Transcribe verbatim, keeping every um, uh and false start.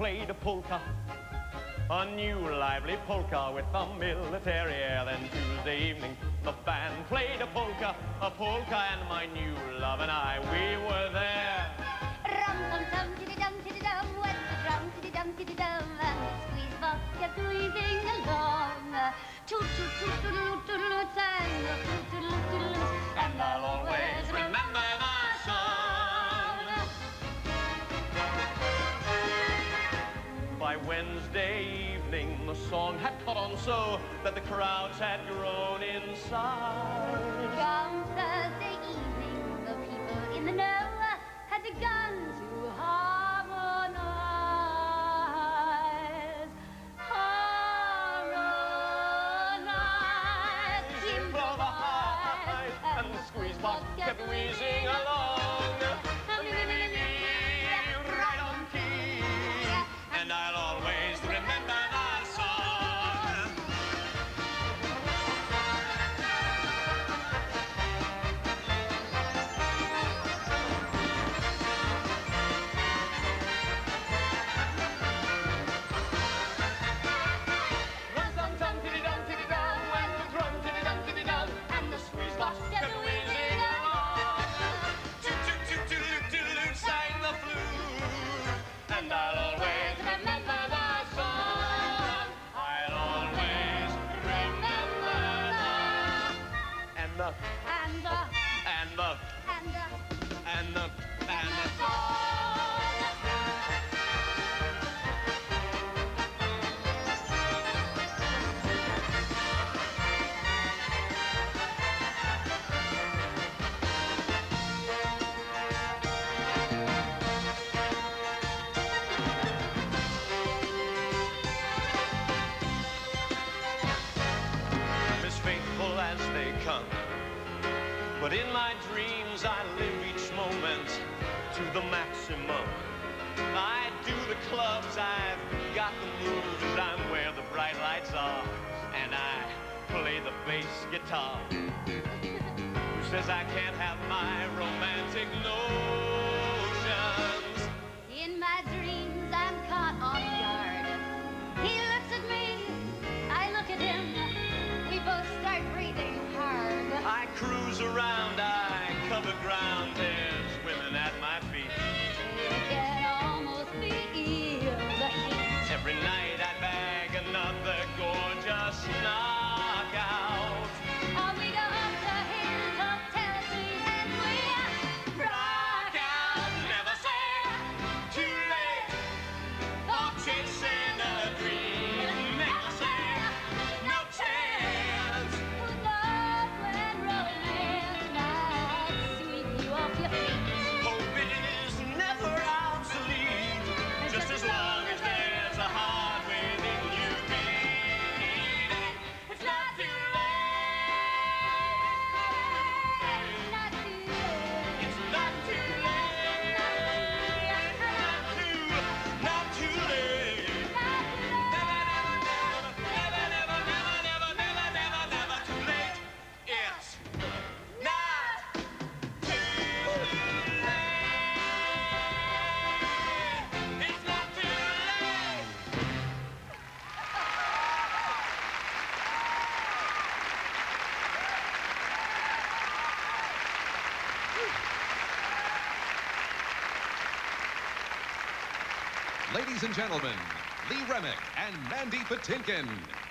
played a polka, a new lively polka with a military air. Then Tuesday evening, the band played a polka, a polka, and my new love and I, we were there. Rum-tum-tum-tiddy-dum-tiddy-dum, went the drum, tiddy-dum-tiddy-dum, and the squeeze box kept wheezing along. Toot-toot-toot-toot-toot-toot, sang the toot-toot-toot-toot, and I'll always remember the song. By Wednesday evening, the song had caught on so that the crowds had grown inside. Come Thursday evening, the people in the know had begun to harmonize. Harmonize, improvise, and the squeeze box kept wheezing along. Right on key, and I'll always remember the song. Rum-tum-tum-tiddy-dum-tiddy-dum, went the drum, tiddy-dum-tiddy-dum, and the squeeze box kept wheezing along. Toot-toot-toot-toot-toot, sang the flute, and I'll always remember the song. I'll always remember the and the And the, and the and the, and the and the song. as faithful as they come. But in my dreams I live each moment to the maximum. I do the clubs, I've got the moves, I'm where the bright lights are, and I play the bass guitar. Who says I can't have my romantic notions? In my dreams, I'm caught off guard. He looks at me, I look at him. We both start breathing hard. I cruise around, I cover ground, there's women at my feet. You can almost feel the heat. Every night I bag another gorgeous knockout. Oh, we go up to his hotel suite and we rock out. Never say too late for chasing a dream. Never say no chance. Who knows when romance might sweep you off your feet? Hope is never obsolete, just as long as there's a heart within you beating. It's not too late. Not too late. It's not too late. Not too, not too late. Never, never, never, never, never, never, never, never, never too late. It's not too late. It's not too late. Ladies and gentlemen, Lee Remick and Mandy Patinkin.